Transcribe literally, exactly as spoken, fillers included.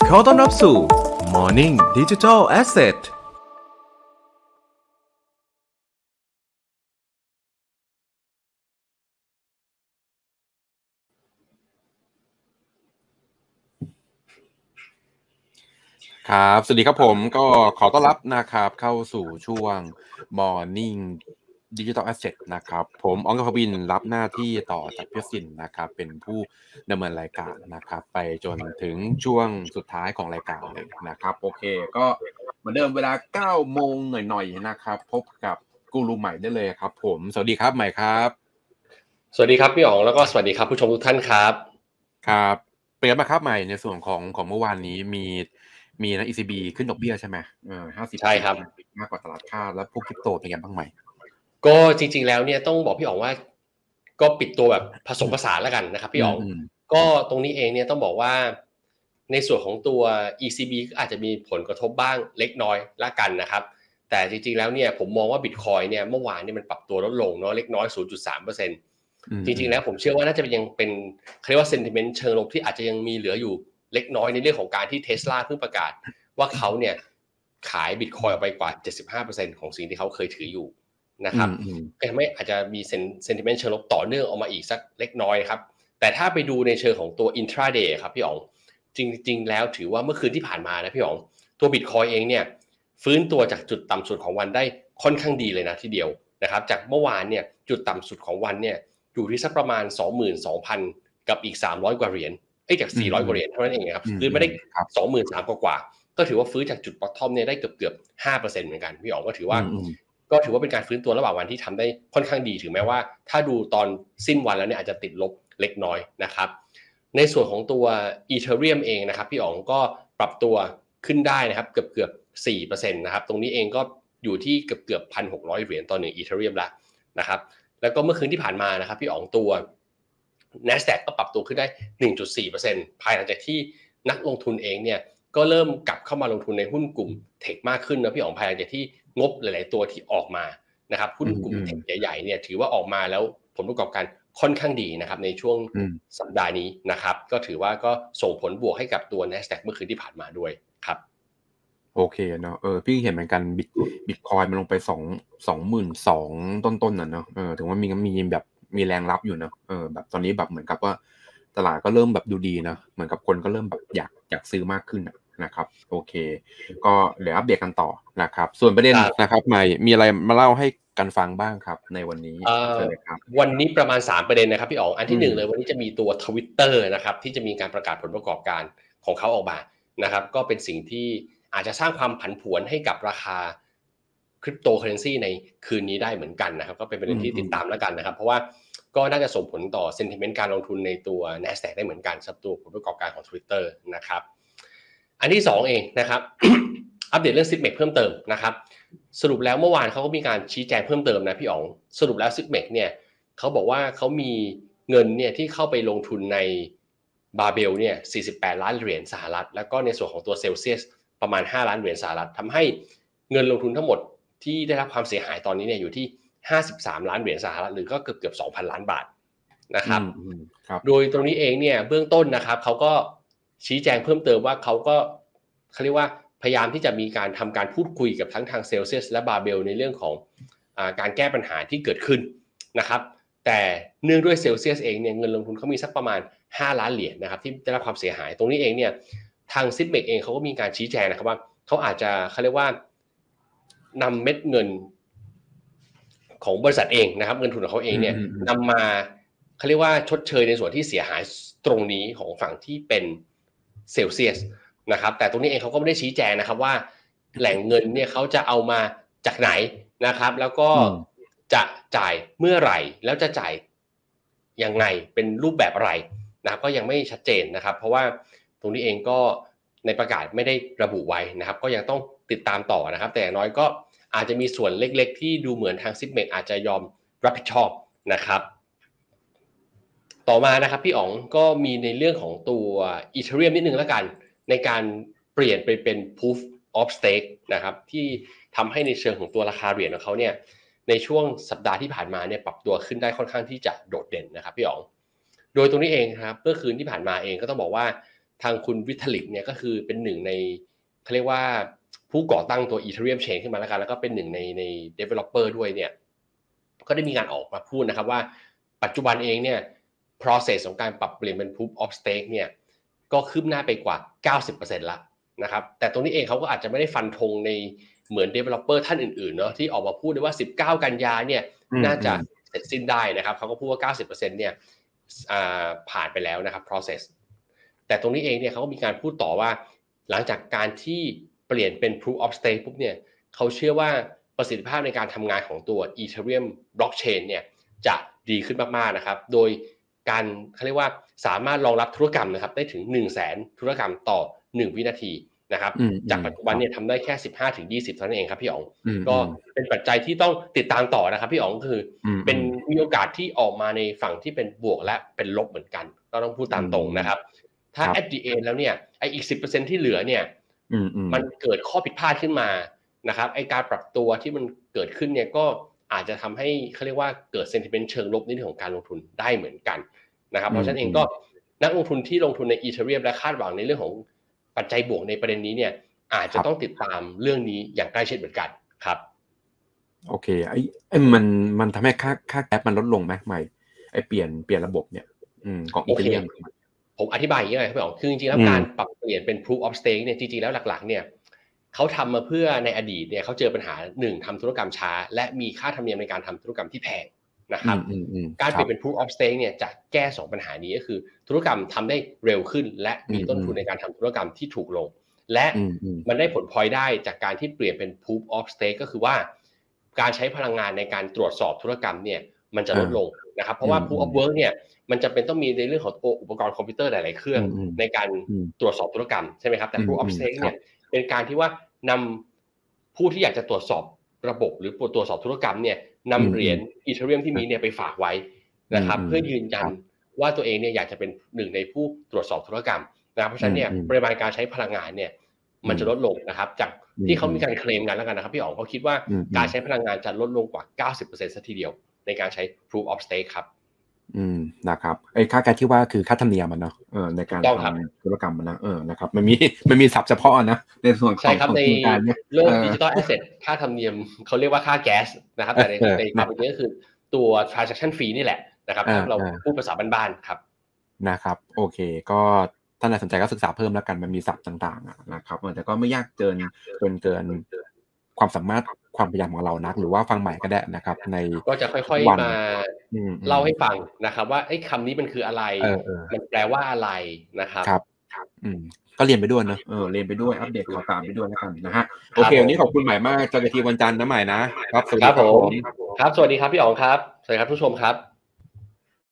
ขอต้อนรับสู่ Morning Digital Assetครับสวัสดีครับผมก็ขอต้อนรับนะครับเข้าสู่ช่วง Morning Digital Asset นะครับผมอองกภวินรับหน้าที่ต่อจากพี่สินนะครับเป็นผู้ดำเนินรายการนะครับไปจนถึงช่วงสุดท้ายของรายการเลยนะครับโอเคก็เหมือนเดิมเวลา เก้าโมงหน่อยๆนะครับพบกับกูรูใหม่ได้เลยครับผมสวัสดีครับใหม่ครับสวัสดีครับพี่อ๋องแล้วก็สวัสดีครับผู้ชมทุกท่านครับครับเปลี่ยนมาครับใหม่ในส่วนของของเมื่อวานนี้มีมีนะ อี ซี บี ขึ้นดอกเบี้ยใช่ไหมเออห้าสิบใช่ครับมากกว่าตลาดคาดแล้วพวกคริปโตเป็นยังไงบ้างใหม่ก็จริงๆแล้วเนี่ยต้องบอกพี่อ๋องว่าก็ปิดตัวแบบผสมผสานแล้วกันนะครับพี่อ๋องอืมก็ตรงนี้เองเนี่ยต้องบอกว่าในส่วนของตัว อี ซี บี ก็อาจจะมีผลกระทบบ้างเล็กน้อยละกันนะครับแต่จริงๆแล้วเนี่ยผมมองว่า Bitcoin เนี่ยเมื่อวานเนี่ยมันปรับตัวลดลงเนาะเล็กน้อย ศูนย์จุดสามเปอร์เซ็นต์อืมจริงๆแล้วผมเชื่อว่าน่าจะยังเป็นเขาเรียกว่า sentiment เชิงลบที่อาจจะยังมีเหลืออยู่เล็กน้อยในเรื่องของการที่ Tesla เพิ่งประกาศว่าเขาเนี่ยขาย Bitcoin ออกไปกว่า เจ็ดสิบห้าเปอร์เซ็นต์ ของสิ่งที่เขาเคยถืออยู่นะครับก็ทำให้อาจจะมี sentiment เชิงลบต่อเนื่องออกมาอีกสักเล็กน้อยครับแต่ถ้าไปดูในเชิงของตัว intraday ครับพี่อ๋องจริงๆแล้วถือว่าเมื่อคืนที่ผ่านมานะพี่อ๋องตัว Bitcoin เองเนี่ยฟื้นตัวจากจุดต่ำสุดของวันได้ค่อนข้างดีเลยนะทีเดียวนะครับจากเมื่อวานเนี่ยจุดต่ำสุดของวันเนี่ยอยู่ที่สักประมาณ สองหมื่นสองพัน กับอีกสามร้อยกว่าเหรียญเอ้ยจากสี่ร้อยกว่าเหรียญเท่านั้นเองครับคือไม่ได้ สองหมื่นสามพัน กว่าๆก็ถือว่าฟื้นจากจุด bottom เนี่ยได้เกือบๆ ห้าเปอร์เซ็นต์ เหมือนกันพี่อ๋องก็ถือว่าก็ถือว่าเป็นการฟื้นตัวระหว่างวันที่ทำได้ค่อนข้างดีถึงแม้ว่าถ้าดูตอนสิ้นวันแล้วเนี่ยอาจจะติดลบเล็กน้อยนะครับในส่วนของตัว Ethereum เองนะครับพี่อ๋องก็ปรับตัวขึ้นได้นะครับเกือบๆ สี่เปอร์เซ็นต์ นะครับตรงนี้เองก็อยู่ที่เกือบๆ หนึ่งพันหกร้อย เหรียญต่อหนึ่ง Ethereum แล้วนะครับแล้วก็เมื่อคืนที่ผ่านมานะครับพี่อ๋องตัว NASDAQ ก็ปรับตัวขึ้นได้ หนึ่งจุดสี่เปอร์เซ็นต์ ภายหลังจากที่นักลงทุนเองเนี่ยก็เริ่มกลับเข้ามาลงทุนในหุ้นกลุ่มเทคมากขึ้นนะพี่อ๋องภายหลังจากที่งบหลายๆตัวที่ออกมานะครับหุ้นกลุ่มเทคใหญ่ๆเนี่ยถือว่าออกมาแล้วผลประกอบการค่อนข้างดีนะครับในช่วงสัปดาห์นี้นะครับก็ถือว่าก็ส่งผลบวกให้กับตัว NASDAQ เมื่อคืนที่ผ่านมาด้วยครับโอเคเนาะเออพี่เห็นเหมือนกันบิตบิตคอยมันลงไปสองสองหมื่นสองต้นๆน่ะเนาะเออถึงว่ามีมีแบบมีแรงรับอยู่เนาะเออแบบตอนนี้แบบเหมือนกับว่าตลาดก็เริ่มแบบดูดีนะเหมือนกับคนก็เริ่มแบบอยากอยากซื้อมากขึ้นนะครับโอเคก็เดี๋ยวอัปเดตกันต่อนะครับส่วนประเด็นนะครับใหม่มีอะไรมาเล่าให้กันฟังบ้างครับในวันนี้เชิญเลยครับวันนี้ประมาณสามประเด็นนะครับพี่อ๋องอันที่หนึ่งเลยวันนี้จะมีตัว Twitter นะครับที่จะมีการประกาศผลประกอบการของเขาออกมานะครับก็เป็นสิ่งที่อาจจะสร้างความผันผวนให้กับราคาคริปโตเคอเรนซีในคืนนี้ได้เหมือนกันนะครับก็เป็นประเด็นที่ติดตามแล้วกันนะครับเพราะว่าก็น่าจะส่งผลต่อ sentiment การลงทุนในตัว NASDAQ ได้เหมือนกันสำหรับตัวผลประกอบการของ Twitter นะครับอันที่สองเองนะครับ อัปเดตเรื่อง Sipmex เพิ่มเติมนะครับสรุปแล้วเมื่อวานเขาก็มีการชี้แจงเพิ่มเติมนะพี่อ๋องสรุปแล้ว Sipmex เนี่ยเขาบอกว่าเขามีเงินเนี่ยที่เข้าไปลงทุนในบาเบลเนี่ยสี่สิบแปดล้านเหรียญสหรัฐแล้วก็ในส่วนของตัวเซลเซียสประมาณห้าล้านเหรียญสหรัฐทำให้เงินลงทุนทั้งหมดที่ได้รับความเสียหายตอนนี้เนี่ยอยู่ที่ห้าสิบสามล้านเหรียญสหรัฐหรือก็เกือบเกือบ สองพัน ล้านบาทนะครับโดยตรงนี้เองเนี่ยเบื้องต้นนะครับเขาก็ชี้แจงเพิ่มเติมว่าเขาก็เขาเรียกว่าพยายามที่จะมีการทำการพูดคุยกับทั้งทางเซลเซียสและบาเบลในเรื่องของอ่าการแก้ปัญหาที่เกิดขึ้นนะครับแต่เนื่องด้วยเซลเซียสเองเนี่ยเงินลงทุนเขามีสักประมาณห้าล้านเหรียญนะครับที่ได้รับความเสียหายตรงนี้เองเนี่ยทางซิปเมกเองเขาก็มีการชี้แจงนะครับว่าเขาอาจจะเขาเรียกว่านำเม็ดเงินของบริษัทเองนะครับเงินทุนของเขาเองเนี่ยนำมาเขาเรียกว่าชดเชยในส่วนที่เสียหายตรงนี้ของฝั่งที่เป็นเซลเซียสนะครับแต่ตรงนี้เองเขาก็ไม่ได้ชี้แจงนะครับว่าแหล่งเงินเนี่ยเขาจะเอามาจากไหนนะครับแล้วก็จะจ่ายเมื่อไหร่แล้วจะจ่ายยังไงเป็นรูปแบบอะไรนะครับก็ยังไม่ชัดเจนนะครับเพราะว่าตรงนี้เองก็ในประกาศไม่ได้ระบุไว้นะครับก็ยังต้องติดตามต่อนะครับแต่อย่างน้อยก็อาจจะมีส่วนเล็กๆที่ดูเหมือนทางซิปเมกอาจจะยอมรับผิดชอบนะครับต่อมานะครับพี่อ๋องก็มีในเรื่องของตัว Ethereum นิดนึงแล้วกันในการเปลี่ยนไปเป็น Proof of Stake นะครับที่ทำให้ในเชิงของตัวราคาเหรียญของเขาเนี่ยในช่วงสัปดาห์ที่ผ่านมาเนี่ยปรับตัวขึ้นได้ค่อนข้างที่จะโดดเด่นนะครับพี่อ๋องโดยตรงนี้เองครับเมื่อคืนที่ผ่านมาเองก็ต้องบอกว่าทางคุณวิทลิกเนี่ยก็คือเป็นหนึ่งในเขาเรียกว่าผู้ก่อตั้งตัว Ethereum Chain ขึ้นมาแล้วกันแล้วก็เป็นหนึ่งในใน developer ด้วยเนี่ยก็ได้มีการออกมาพูดนะครับว่าปัจจุบันเองเนี่ย process ของการปรับเปลี่ยนเป็น proof of stake เนี่ยก็คืบหน้าไปกว่า เก้าสิบเปอร์เซ็นต์ ละนะครับแต่ตรงนี้เองเขาก็อาจจะไม่ได้ฟันธงในเหมือน developer ท่านอื่นๆเนาะที่ออกมาพูดได้ว่าสิบเก้ากันยาเนี่ยน่าจะเสร็จสิ้นได้นะครับเขาก็พูดว่า เก้าสิบเปอร์เซ็นต์ เนี่ยผ่านไปแล้วนะครับ process แต่ตรงนี้เองเนี่ยเขาก็มีการพูดต่อว่าหลังจากการที่เปลี่ยนเป็น proof of stake ปุ๊บเนี่ยเขาเชื่อว่าประสิทธิภาพในการทำงานของตัว Ethereum blockchain เนี่ยจะดีขึ้นมากๆนะครับโดยการเขาเรียกว่าสามารถรองรับธุรกรรมนะครับได้ถึง หนึ่งแสน ธุรกรรมต่อหนึ่งวินาทีนะครับจากปัจจุบันเนี่ยทำได้แค่ สิบห้าถึงยี่สิบ เท่านั้นเองครับพี่อ๋องก็เป็นปัจจัยที่ต้องติดตามต่อนะครับพี่อ๋องคือเป็นมีโอกาสที่ออกมาในฝั่งที่เป็นบวกและเป็นลบเหมือนกันก็ต้องพูดตามตรงนะครับถ้า at the end แล้วเนี่ยไออีก สิบเปอร์เซ็นต์ ที่เหลือเนี่ยมันเกิดข้อผิดพลาดขึ้นมานะครับไอการปรับตัวที่มันเกิดขึ้นเนี่ยก็อาจจะทำให้เขาเรียกว่าเกิด sentiment เชิงลบในเรื่องของการลงทุนได้เหมือนกันนะครับเพราะฉะนั้นเองก็นักลงทุนที่ลงทุนใน Ethereum และคาดหวังในเรื่องของปัจจัยบวกในประเด็นนี้เนี่ยอาจจะต้องติดตามเรื่องนี้อย่างใกล้ชิดเหมือนกันครับโอเคไอ้ไอ้มันมันทำให้ค่าค่าแก๊ปมันลดลงไหมใหม่ไอ้เปลี่ยนเปลี่ยนระบบเนี่ยอืมของ Ethereum ผมอธิบายอย่างนี้เลยครับพี่อ๋องคือจริงๆแล้วการปรับเปลี่ยนเป็น proof of stake เนี่ยจริงๆแล้วหลักๆเนี่ยเขาทำมาเพื่อในอดีตเนี่ยเขาเจอปัญหาหนึ่งทำธุรกรรมช้าและมีค่าธรรมเนียมในการทำธุรกรรมที่แพงนะครับการเปลี่ยนเป็น proof of stake เนี่ยจะแก้สองปัญหานี้ก็คือธุรกรรมทำได้เร็วขึ้นและมีต้นทุนในการทำธุรกรรมที่ถูกลงและมันได้ผลพลอยได้จากการที่เปลี่ยนเป็น proof of stake ก็คือว่าการใช้พลังงานในการตรวจสอบธุรกรรมเนี่ยมันจะลดลงนะครับเพราะว่า proof of work เนี่ยมันจะเป็นต้องมีในเรื่องของอุปกรณ์คอมพิวเตอร์หลายๆเครื่องในการตรวจสอบธุรกรรมใช่ไหมครับแต่ proof of stake เนี่ยเป็นการที่ว่านำผู้ที่อยากจะตรวจสอบระบบหรือตรวจสอบธุรกรรมเนี่ยนำเหรียญ Ethereum ที่มีเนี่ยไปฝากไว้นะครับเพื่อยืนยันว่าตัวเองเนี่ยอยากจะเป็นหนึ่งในผู้ตรวจสอบธุรกรรมนะครับเพราะฉะนั้นเนี่ยปริมาณการใช้พลังงานเนี่ยมันจะลดลงนะครับจากที่เขามีการเคลมกันแล้วกันนะครับพี่อ๋องเขาคิดว่าการใช้พลังงานจะลดลงกว่า เก้าสิบเปอร์เซ็นต์ ซะทีเดียวในการใช้ proof of stake ครับอืมนะครับไอ้ค่าแก๊สที่ว่าคือค่าธรรมเนียมมันเนาะเออในการทำธุรกรรมมันนะเออนะครับมันมีมันมีศัพท์เฉพาะนะในส่วนของในโลกดิจิทัลแอสเซทค่าธรรมเนียมเขาเรียกว่าค่าแก๊สนะครับแต่ในในความเป็นจริงก็คือตัว transaction fee นี่แหละนะครับถ้าเราพูดภาษาบ้านๆครับนะครับโอเคก็ท่านใดสนใจก็ศึกษาเพิ่มแล้วกันมันมีศัพท์ต่างๆนะครับแต่ก็ไม่ยากเกินเกินเกินความสามารถความพยายามของเรานักหรือว่าฟังใหม่ก็ได้นะครับในก็จะค่อยๆมาเล่าให้ฟังนะครับว่าไอ้คำนี้มันคืออะไรมันแปลว่าอะไรนะครับครับอืมก็เรียนไปด้วยเนอะเออเรียนไปด้วยอัปเดตข่าวสารไปด้วยแล้วกันนะฮะโอเควันนี้ขอบคุณใหม่มากเจอกันทีวันจันทร์นะใหม่นะครับสวัสดีครับผมครับสวัสดีครับพี่อ๋องครับสวัสดีครับผู้ชมครับ